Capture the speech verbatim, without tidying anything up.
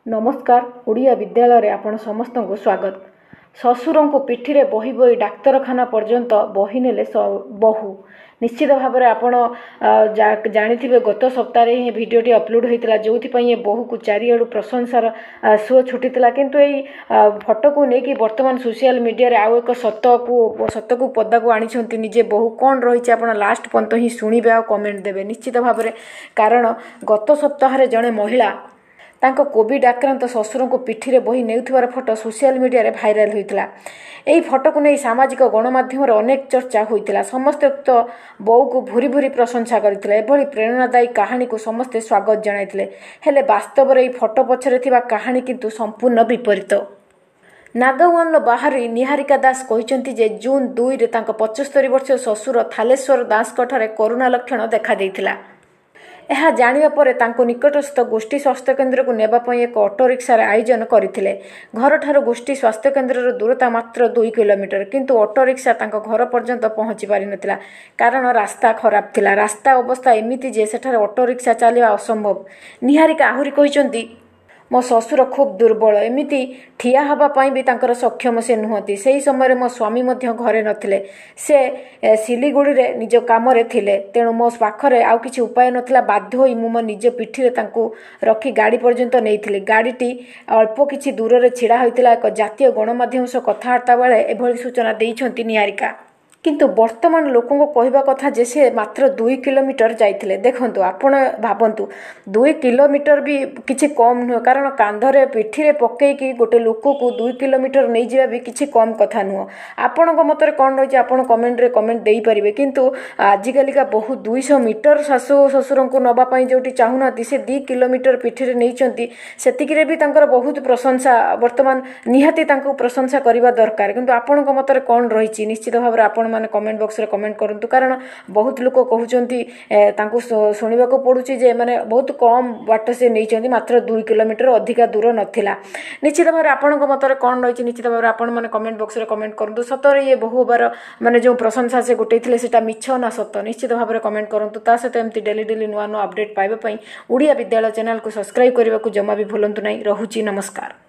नमस्कार। ओडिया विद्यालय आपण समस्त को स्वागत। ससुर को पिठी रे बही बही डाक्तरखाना पर्यंत बही नेले बहु। निश्चित भाव में आपण जानी गत सप्ताह ही भिडटी अपलोड होता जो ये बहु को चारिआडू प्रशंसार सुओ छुटीला किंतु यही फोटो को लेकिन बर्तमान सोशल मीडिया आउ एक सत को सत को पदा को आनी निजे बहु कौन रही आप लास्ट पर्यंत ही शुणे आ कमेंट देवे निश्चित भाव में कारण गत सप्ताह जड़े महिला तांको कोविड आक्रांत ससुर को पिठी रे बही नेउथिबार फोटो सोशल मीडिया रे भाइराल होइतिला। एही फोटो को नहीं सामाजिक गणमाध्यम अनेक चर्चा होइतिला। समस्त उक्त बौ को भूरी भूरी प्रशंसा करथिले। एभली प्रेरणादायी कहानी को समस्ते स्वागत जणाइतिले। हेले वास्तव रे फोटो पछरे थिबा कहानी किंतु संपूर्ण विपरीत। नागावान बाहरी निहारिका दास कहते जे जून दुई रे तांको पचहत्तर वर्षीय ससुर थालेश्वर दास ठारे कोरोना लक्षण देखा देइतिला। यह जानिबा परे तांको निकटस्थ गोष्ठी स्वास्थ्य केन्द्र को नेबापई एक ऑटो रिक्शा आयोजन करथिले। घर ठारो गोष्ठी स्वास्थ्य केन्द्र दूरता मात्र दुई किलोमीटर किंतु ऑटो रिक्शा तांको घर पर्यंत पहुँची पारि नथिला कारण रास्ता खराब थिला। रास्ता अवस्था एमिति जे सेठारे ऑटो रिक्शा चलिबा असंभव। निहारिका आहुरी कहिसंती मो ससुर खूब दुर्बल एमिति ठिया हवा पाई भी तांकर सक्षम से नुहति। सही समय मो स्वामी मध्य घरे नथिले। से सिलीगुड़ी रे निज काम रे थिले तेणु मो पाखरे आउ किछि उपाय नथिला। बाध्य होई मु मो निज पिठी रे तांकु रखी गाड़ी पर्यंत नेइथिले। गाड़ीटी अल्प किछि दूर रे छिड़ा होइतिला। एक जातीय गणमाध्यम सह कथावार्ता बेले एभली सूचना देइछंती निहारिका। किंतु वर्तमान लोकों को कहवा कथा जे से मात्र दुई किलोमीटर जाइथिले। देखंतु आपण भाबंतु दुई किलोमीटर भी किछि कम नुह कारण कांधरे पिठी रे पकेकी गोटे लोक को दुई किलोमीटर नहीं जावा भी किछि कम कथा नुह। आपण को मतरे कोन रही आपण कमेंट रे कमेंट देई परिबे। किंतु आजिकली का बहुत दुई सौ मीटर सासु ससुर को नबा पई जोटी चाहुनाती से दो किलोमीटर पिठी रे नैचंती सेतिकी रे भी तांकर बहुत प्रशंसा वर्तमान निहाती तांको प्रशंसा करबा दरकार। किंतु आपण को मतरे कोन रही निश्चित भाव आपण माने कमेंट बॉक्स रे कमेंट करंतु कारण बहुत लोक कहउचंती तांको सुनिबा को पडुची जे माने बहुत कम बाट से नैचंती मात्र दो किलोमीटर अधिका दूर नथिला। निश्चित भाव आपण को मतरे कोन रही निश्चित भाव आपण माने कमेंट बॉक्स रे कमेंट करंतु। सतरे ये बहु बार माने जो प्रशंसा से गोटेइथिले सेटा मिछ ना सत निश्चित भाव रे कमेंट करंतु। ता सहित एमती डेली डेली नुआ नुआ अपडेट पाइबा पई ओडिया विद्यालय चैनल को सब्सक्राइब करबा को जमा भी भूलंतु नहीं। रहुची नमस्कार।